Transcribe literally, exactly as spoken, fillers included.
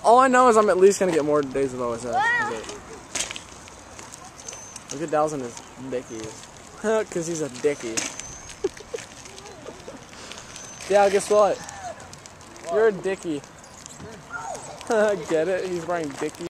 all I know is I'm at least gonna get more days of O S S. Look at Dallas and his dickies. Because he's a dickie. Yeah, guess what? You're a dickie. Get it? He's wearing dickies.